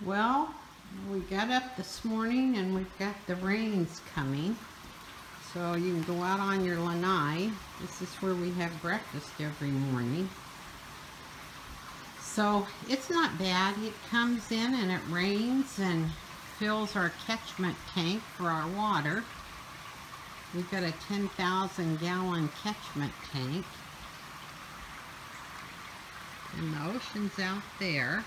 Well, we got up this morning and we've got the rains coming. So you can go out on your lanai. This is where we have breakfast every morning. So it's not bad. It comes in and it rains and fills our catchment tank for our water. We've got a 10,000 gallon catchment tank. And the ocean's out there.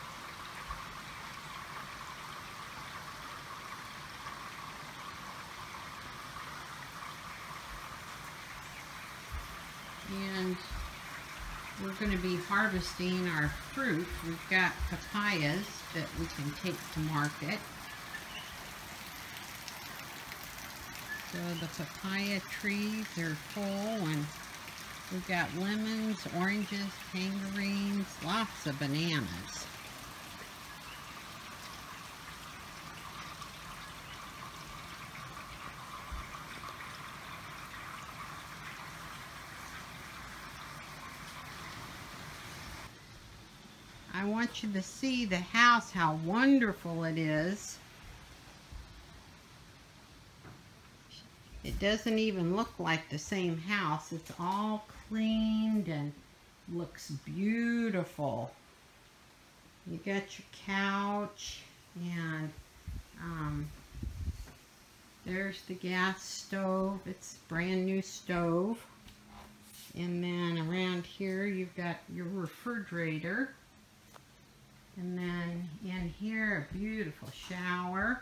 And we're going to be harvesting our fruit. We've got papayas that we can take to market. So the papaya trees are full, and we've got lemons, oranges, tangerines, lots of bananas. I want you to see the house, how wonderful it is. It doesn't even look like the same house. It's all cleaned and looks beautiful. You got your couch, and there's the gas stove. It's a brand new stove. And then around here you've got your refrigerator. And then in here, a beautiful shower.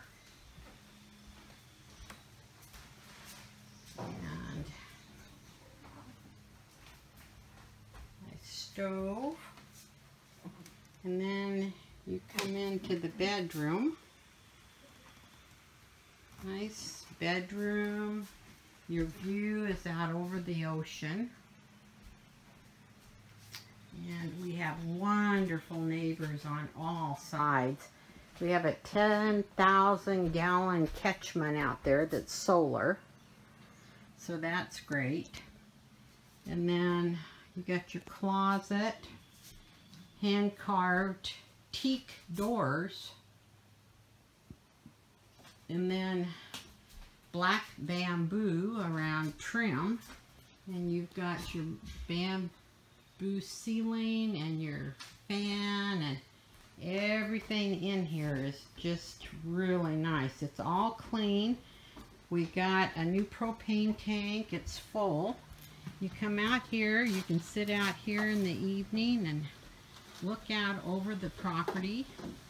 And a stove. And then you come into the bedroom. Nice bedroom. Your view is out over the ocean. And we have wonderful neighbors on all sides. We have a 10,000 gallon catchment out there that's solar. So that's great. And then you got your closet, hand carved teak doors. And then black bamboo around trim. And you've got your bamboo ceiling and your fan, and everything in here is just really nice. It's all clean. We got a new propane tank. It's full. You come out here, you can sit out here in the evening and look out over the property.